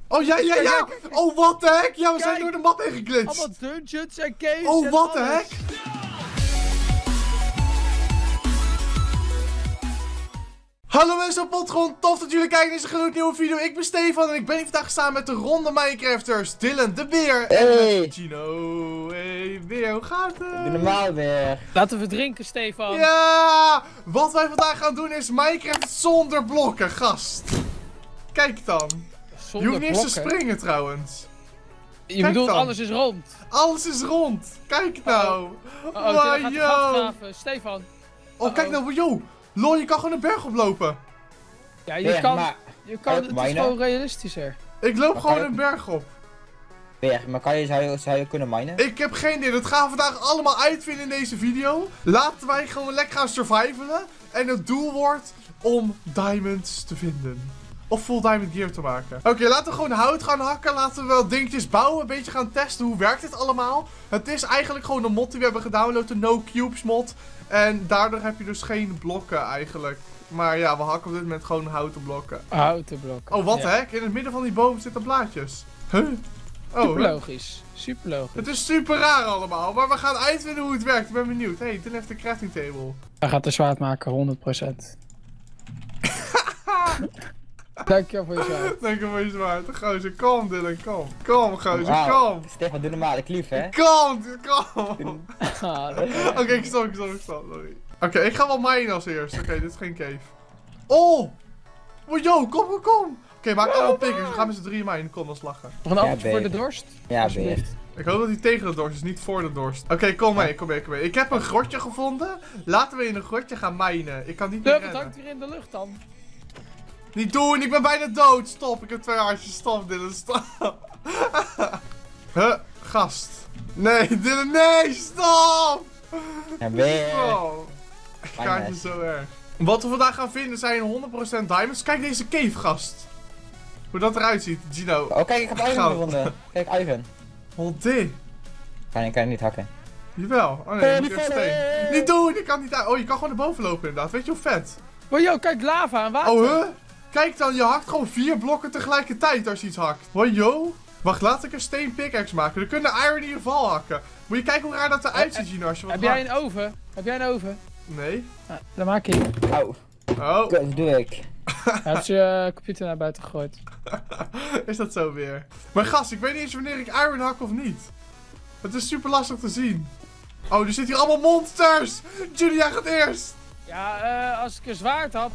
Oh, ja. Kijk. Oh, wat de hek? Ja, we zijn door de map heen geglitst. Allemaal dungeons en caves. Oh, wat de alles. hek? Hallo mensen op Potgrond, tof dat jullie kijken naar deze gloednieuwe video. Ik ben Stefan en ik ben hier vandaag samen met de ronde Minecrafters. Dylan, de Beer en Gino. Hey Beer, hoe gaat het? Doe normaal weer. Laten we drinken, Stefan. Ja, wat wij vandaag gaan doen is Minecraft zonder blokken, gast. Kijk dan. Zonder Je hoeft niet eens te blokken. springen trouwens. Je bedoelt dan. alles is rond. Alles is rond. Kijk nou. Oh, Dylan gaat een yo. gat graven. Stefan. Oh, kijk nou, yo. Lol, je kan gewoon een berg oplopen. Ja, Weer, je kan, maar, het is minen? gewoon realistischer. Ik loop Maar gewoon kan je- een berg op. maar zou je kunnen minen? Ik heb geen idee. Dat gaan we vandaag allemaal uitvinden in deze video. Laten wij gewoon lekker gaan survivalen. En het doel wordt om diamonds te vinden. Of full diamond gear te maken. Oké, laten we gewoon hout gaan hakken. Laten we wel dingetjes bouwen. Een beetje gaan testen. Hoe werkt dit allemaal? Het is eigenlijk gewoon een mod die we hebben gedownload. De No Cubes mod. En daardoor heb je dus geen blokken eigenlijk. Maar ja, we hakken op dit moment gewoon houten blokken. Houten blokken. Oh, wat Ja. hè? In het midden van die boom zitten blaadjes. Huh? Oh, Super huh? logisch. Super logisch. Het is super raar allemaal, maar we gaan uitvinden hoe het werkt. Ik ben benieuwd. Hey, Dylan heeft de crafting table. Hij gaat er zwaard maken, 100%. Dankjewel voor je zwaard. Dank je voor je zwaard. Gozer, kom Dylan, kom. Kom, gozer, Wauw. kom. Stefan, doe normaal, ik lief hè? Kom, kom. Ah, dat- Oké, ik stop, sorry. Oké, ik ga wel minen als eerst. Oké, dit is geen cave. Oh! Oh, yo, kom. Oké, maak allemaal pickers. We gaan met z'n drieën minen. Kom, dat is lachen. Nog een appeltje voor de babe. dorst? Ja, Alsjeblieft. Ik hoop dat hij tegen de dorst is, niet voor de dorst. Oké, kom mee. Ik heb een grotje gevonden. Laten we in een grotje gaan minen. Ik kan niet meer Wat rennen. hangt hier in de lucht dan? Niet doen, ik ben bijna dood. Stop, ik heb 2 hartjes. Stop, Dylan, stop. Huh, gast. Nee, Dylan, nee, stop. Ja, weer. Oh, ik Mijn kaart je mes. zo erg. Wat we vandaag gaan vinden zijn 100% diamonds. Kijk deze cave, gast. Hoe dat eruit ziet, Gino. Oh, kijk, ik heb Ivan Goud. gevonden. Kijk, Ivan. Wat dit? Kan je niet hakken. Jawel. Oh nee, je moet niet eerst vallen. steen. Niet doen, ik kan niet uit. Oh, je kan gewoon naar boven lopen inderdaad. Weet je hoe vet? Oh, yo, kijk, lava en water. Oh, huh? Kijk dan, je hakt gewoon 4 blokken tegelijkertijd als je iets hakt. Wat, yo? Wacht, laat ik een steen pickaxe maken. Dan kunnen iron in je val hakken. Moet je kijken hoe raar dat eruit ziet, Gino, als je wat Heb jij hakt. een oven? Heb jij een oven? Nee. Ja, dan maak ik. Auw, Oh, dat doe ik. Hij heeft je computer naar buiten gegooid. is dat zo weer? Maar gast, ik weet niet eens wanneer ik iron hak of niet. Het is super lastig te zien. Oh, er zitten hier allemaal monsters! Julia gaat eerst! Ja, als ik een zwaard had.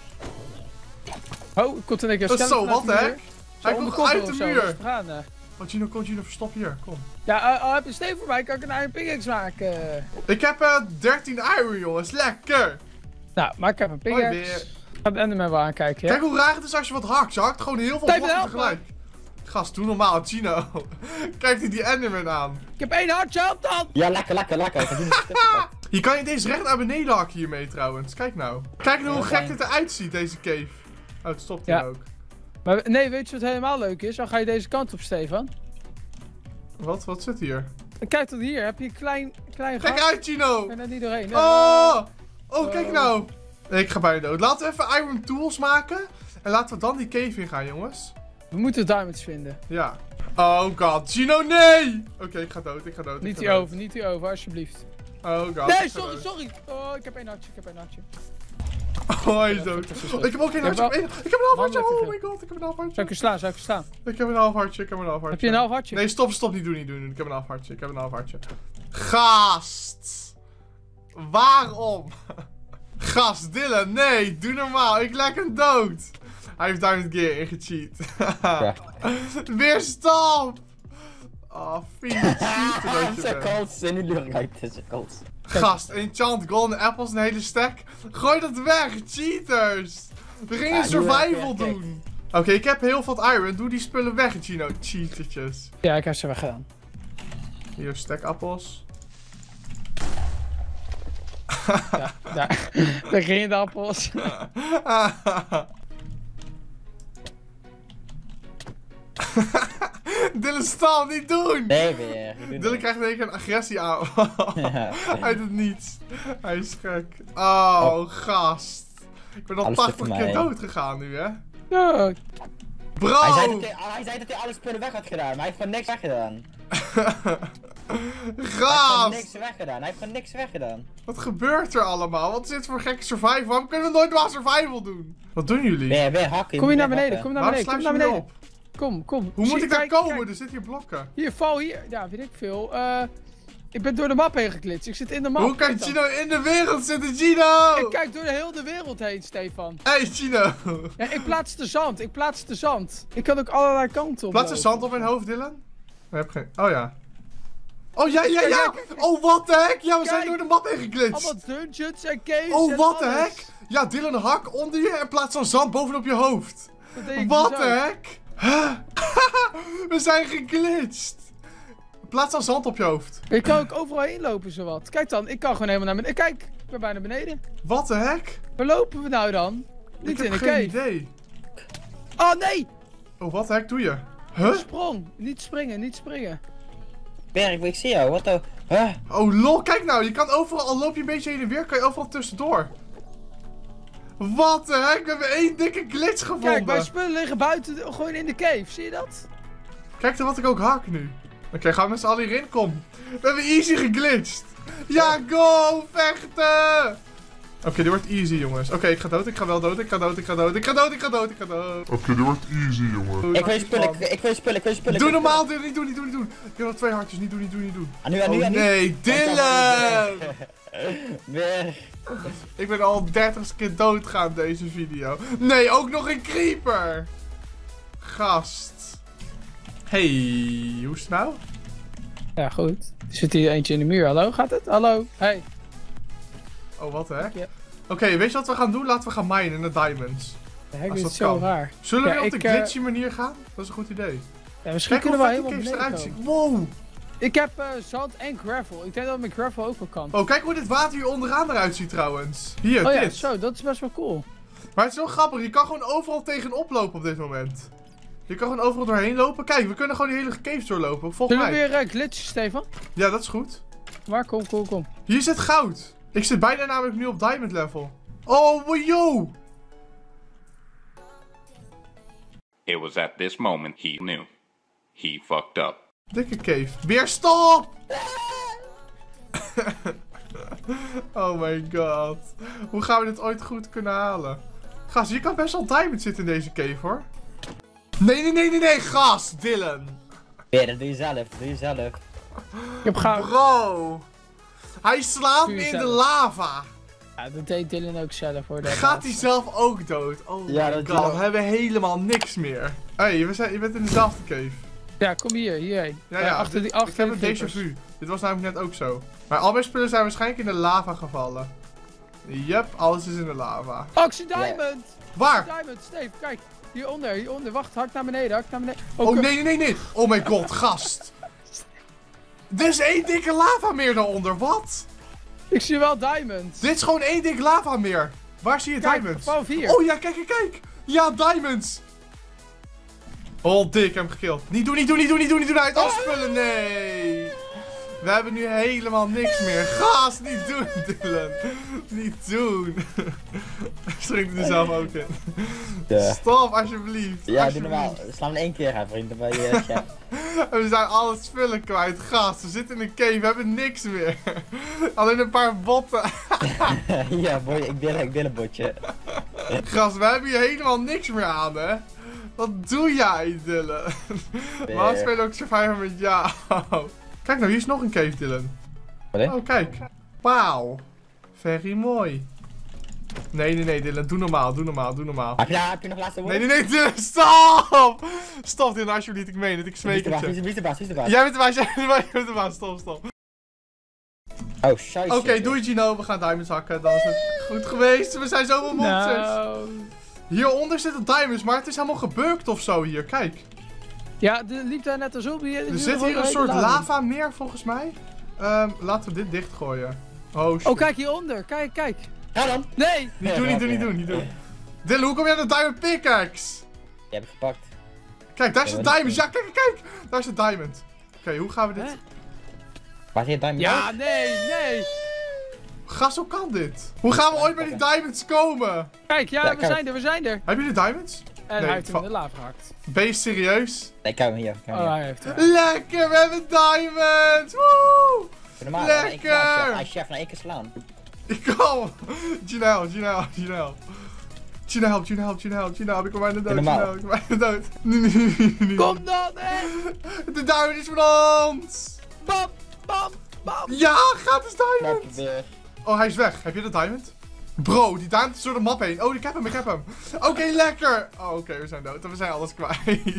Oh, komt er een keer Dat is zo, wat de heck? Hij Hij komt uit de muur! We gaan, Oh, Gino, verstop hier, kom. Ja, heb je steen voor mij? Kan ik een iron pickaxe maken? Ik heb 13 iron, jongens. Lekker! Nou, maak ik even een Hoi, pickaxe. weer. Ga de Enderman wel aankijken, ja? Kijk hoe raar het is als je wat hakt. Je hakt gewoon heel veel Steven, blokken help me. tegelijk. Gast, doe normaal, Gino. Kijk die Enderman aan. Ik heb 1 hartje, help dan! Ja, lekker. Ik ga doen het. Hier kan je deze recht naar beneden hakken hiermee trouwens. Kijk nou. Kijk nou hoe Ja, gek fijn. dit eruit ziet, deze cave. Oh, het stopt hier Ja. ook. Maar nee, weet je wat helemaal leuk is? Dan ga je deze kant op, Stefan. Wat zit hier? En kijk tot hier, heb je een klein Kijk gat. uit, Gino! En er niet doorheen. Oh, kijk nou. Nee, ik ga bijna dood. Laten we even iron tools maken. En laten we dan die cave in gaan, jongens. We moeten diamonds vinden. Ja. Oh god, Gino, nee! Oké, ik ga dood. Niet die over, niet die over, alsjeblieft. Oh god. Nee, ik ga dood. sorry. Oh, ik heb 1 hartje, Oh, hij is dood. Oh, ik heb ook geen Je hebt hartje. Ik heb een half hartje. Man, Oh my god, ik heb een half hartje. Zou ik je slaan, zou ik je slaan? Ik heb een half hartje. Heb je een half hartje? Nee, stop, niet doen. Ik heb een half hartje. Gast! Waarom? Gast, Dylan, nee, doe normaal. Ik lijk hem dood. Hij heeft diamond gear ingecheat. Ja. Weer stop! Oh, vies cheaten dat je bent. Cirkels, en nu lucht uit de cirkels. Gast, enchant golden apples, een hele stack. Gooi dat weg, cheaters! We gingen Ja, survival nu weg, doen. Oké, ik heb heel veel iron. Doe die spullen weg, Gino. Cheatertjes. Ja, ik heb ze weggedaan. Hier, stack appels. Ja, daar. Daar gingen de appels. Dylan, stal, niet doen! Nee, weer. Ik doe Dylan het. krijgt in één keer een agressie aan. Ja. Uit het niets. Hij is gek. Oh, gast. Ik ben al Alles 80 voor keer mij. dood gegaan nu, hè? Ja. Bro! Hij zei dat hij alle spullen weg had gedaan, maar hij heeft gewoon niks weggedaan. Hij heeft gewoon Gaas! niks weggedaan. Hij heeft gewoon niks weggedaan. Wat gebeurt er allemaal? Wat is dit voor gekke survival? Waarom kunnen we nooit maar survival doen? Wat doen jullie? Weer hakken. Kom je naar beneden, kom naar Waarom beneden, kom sluit naar je me beneden. op? Kom. Hoe moet ik daar Kijk, komen? kijk. Er zitten hier blokken. Hier, val hier. Ja, weet ik veel. Ik ben door de map heen geklitst. Ik zit in de map. Hoe kan Kijk dan. Gino in de wereld zitten, Gino? Ik kijk door de hele wereld heen, Stefan. Hey, Gino. Ja, ik plaats de zand. Ik kan ook allerlei kanten op. Plaats er zand op mijn hoofd, Dylan? Ik heb geen... Oh ja. Oh ja. Kijk. Oh, wat de heck? Ja, we zijn Kijk. door de map heen geklitst. Allemaal dungeons en caves. Oh, en wat de alles. heck? Ja, Dylan, hak onder je en plaats dan zand bovenop je hoofd. Dat deed ik Wat dus de ook. heck? We zijn geglitcht. Plaats dan zand op je hoofd. Je kan ook overal heen lopen, zowat. Kijk dan, ik kan gewoon helemaal naar beneden. Kijk, ik ben bijna beneden. Wat de heck? Waar lopen we nou dan? Ik Niet heb in een geen cave. idee. Oh nee! Oh, wat de heck doe je? Huh? Sprong. Niet springen. Berg, ik zie jou. Wat de... Huh? Oh lol, kijk nou, je kan overal, al loop je een beetje heen en weer, kan je overal tussendoor. Wat de heck, we hebben één dikke glitch gevonden. Kijk, mijn spullen liggen buiten, gewoon in de cave. Zie je dat? Kijk dan wat ik ook hak nu. Oké, gaan we met z'n allen hierin, kom. We hebben easy geglitcht. Ja, go, vechten. Oké, dit wordt easy, jongens. Oké, ik ga dood, ik ga wel dood, ik ga dood. Oké, dit wordt easy, jongen. Ik wil spullen. Doe normaal, niet doen. Ik heb nog 2 hartjes, niet doen. Ah, nu, Oh nee, Dylan! Berg. Ik ben al 30 keer doodgaan deze video. Nee, ook nog een creeper! Gast. Hey, hoe is het nou? Ja, goed. Er zit hier eentje in de muur. Hallo, gaat het? Hallo? Hey. Oh, wat de heck? Ja. Oké, weet je wat we gaan doen? Laten we gaan minen naar diamonds. De hek Als is dat zo kan. raar. Zullen we Ja, weer op de ik, glitchy manier gaan? Dat is een goed idee. Ja, misschien Kijk hoe kunnen we vet die helemaal caves beneden eruit komen. zien. Wow! Ik heb zand en gravel. Ik denk dat mijn gravel ook wel kan. Oh, kijk hoe dit water hier onderaan eruit ziet trouwens. Hier, Oh ja, dit. zo, dat is best wel cool. Maar het is wel grappig, je kan gewoon overal tegenop lopen op dit moment. Je kan gewoon overal doorheen lopen. Kijk, we kunnen gewoon die hele caves doorlopen. Volgens Zullen we mij. weer glitchen, Stefan? Ja, dat is goed. Waar? Kom. Hier zit goud. Ik zit bijna namelijk nu op diamond level. Oh, yo! It was at this moment he knew. He fucked up. Dikke cave. Weer stop! Oh my god. Hoe gaan we dit ooit goed kunnen halen? Gast, hier kan best wel diamond zitten in deze cave hoor. Nee, gast, Dylan. Ja, dat doe je zelf. Ik heb goud. Bro. Hij slaat me in de lava. Ja, dat deed Dylan ook zelf hoor. Gaat hij zelf ook dood? Oh Ja, my dat god, doet we hebben helemaal niks meer. Hé, je bent in dezelfde cave. Ja, kom hierheen. Ja, achter ik die heb een creepers. déjà vu. Dit was namelijk net ook zo. Maar al mijn spullen zijn waarschijnlijk in de lava gevallen. Yep, alles is in de lava. Oh, ik zie diamond! Waar? Diamond, Steve, kijk. Hieronder. Wacht, hak naar beneden. Oh, nee. Oh my god, gast. Er is één dikke lava meer daaronder, wat? Ik zie wel diamonds. Dit is gewoon één dik lava meer. Waar zie je Kijk, diamonds? boven hier. Oh ja, kijk. Ja, diamonds. Oh, dik, ik heb hem gekild. Niet doen, uit afspullen, nee. We hebben nu helemaal niks meer. Gast, niet doen, Dylan. Niet doen. Spring er zelf ook in. Ja. Stop, alsjeblieft. Ja, doe Alsjeblieft. normaal. Sla hem 1 keer aan, vriend. Dan ben je chef. En we zijn alle spullen kwijt. Gast, we zitten in een cave, we hebben niks meer. Alleen een paar botten. Ja, boy, ik deel een botje. Gast, we hebben hier helemaal niks meer aan, hè. Wat doe jij, Dylan? Waarom spelen we ook Survivor met jou? Kijk nou, hier is nog een cave, Dylan. Wat is? Oh, kijk. Wauw. Very mooi. Nee, Dylan. Doe normaal. Heb je nog laatste woord? Nee, Dylan. Stop! Stop, Dylan, alsjeblieft. Ik meen het. Ik smeek het je. Wie is de baas? Jij bent de baas. Stop. Oh, scheisse. Oké, doei Gino. We gaan diamonds hakken. Dan is het goed geweest. We zijn zoveel monsters. Nou. Hieronder zitten diamonds, maar het is helemaal gebukt of zo hier. Kijk. Ja, er liep daar net als op hier. Er zit hier een soort lava meer volgens mij. Laten we dit dichtgooien. Oh shit. Oh, kijk hieronder. Kijk. Ga dan. Nee! Niet doen. Dylan, hoe kom jij aan de diamond pickaxe? Die heb ik gepakt. Kijk, daar zit diamonds. Ja, kijk. Daar zit diamond. Oké, hoe gaan we dit? Hè? Waar zit diamond? Ja, nee! Gast, hoe kan dit? Hoe gaan we ooit bij die diamonds komen? Kijk, Ja, we zijn er. Heb je de diamonds? En Nee, hij heeft hem in de lava gehakt. Ben je serieus? Nee, ik heb hem hier. Ik heb hem Oh, hier. hij heeft hem. Lekker, we hebben diamonds! Woe! Normaal, Lekker! Hij chef na 1 keer slaan. Ik kom! Gina help. Gina help, ik kom bijna dood. Normaal. Ik kom bijna dood. Nee. Kom dan, hè! De diamond is van ons! Bam, bam, bam. Ja, gratis Knap diamond! weer. Oh, hij is weg. Heb je de diamond? Bro, die diamond is door de map heen. Oh, ik heb hem. Oké, lekker! Oh, oké, we zijn dood. We zijn alles kwijt.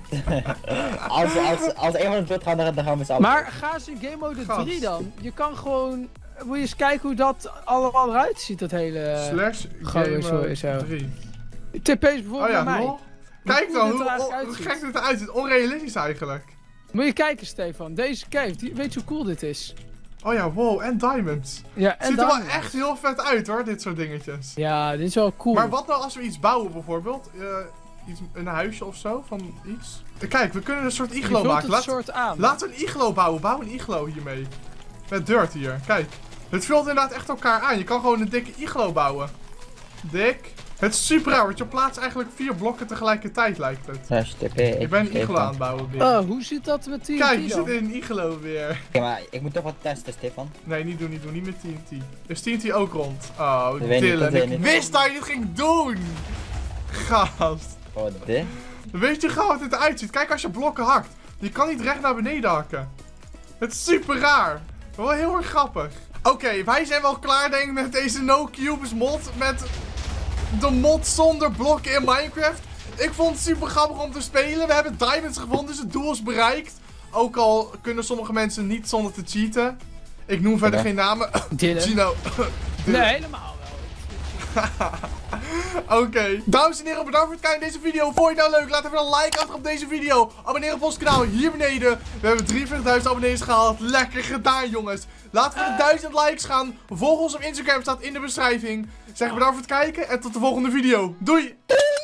Als een van ons doodgaat, dan gaan we met z'n allen. Maar ga eens in game mode Gast. 3 dan. Je kan gewoon... Moet je eens kijken hoe dat allemaal eruit ziet, dat hele... Slash gewoon zo, game zo. 3. TP's bijvoorbeeld Oh ja, bij mij. lol. Kijk dan, dit er eigenlijk hoe uitziet. gek dit eruit ziet. Onrealistisch eigenlijk. Moet je kijken, Stefan. Deze cave, weet je hoe cool dit is? Oh ja, wow, en diamonds. Ja, en Ziet er wel dan... echt heel vet uit hoor, dit soort dingetjes. Ja, dit is wel cool. Maar wat nou als we iets bouwen bijvoorbeeld? Een huisje of zo, van iets? Kijk, we kunnen een soort je iglo vult maken. het soort aan. Laten we een iglo bouwen. Bouw een iglo hiermee. Met dirt hier, kijk. Het vult inderdaad echt elkaar aan. Je kan gewoon een dikke iglo bouwen. Dik. Het is super raar, want je plaatst eigenlijk 4 blokken tegelijkertijd lijkt het. Slash TP. Ik ben een iglo aan het bouwen weer. Oh, hoe zit dat met TNT Kijk, je dan? zit in een iglo weer. Oké, maar ik moet toch wat testen, Stefan. Nee, niet doen, niet met TNT. Is TNT ook rond? Oh, Dat weet ik niet, Dylan, dat weet ik ik niet. wist dat je dit ging doen! Gast. Oh, dit. Weet je gewoon wat het eruit ziet? Kijk als je blokken hakt. Je kan niet recht naar beneden hakken. Het is super raar. Maar wel heel erg grappig. Oké, wij zijn wel klaar denk ik met deze No Cubes mod. Met de mod zonder blokken in Minecraft. Ik vond het super grappig om te spelen. We hebben diamonds gevonden, dus het doel is bereikt. Ook al kunnen sommige mensen niet zonder te cheaten. Ik noem verder geen namen. Dylan. Gino. Nee, helemaal wel. Oké. Dames en heren, bedankt voor het kijken naar deze video. Vond je het nou leuk? Laat even een like achter op deze video. Abonneer op ons kanaal hier beneden. We hebben 43.000 abonnees gehaald. Lekker gedaan, jongens. Laten we de 1000 likes gaan. Volg ons op Instagram, staat in de beschrijving. Zeg bedankt voor het kijken en tot de volgende video. Doei!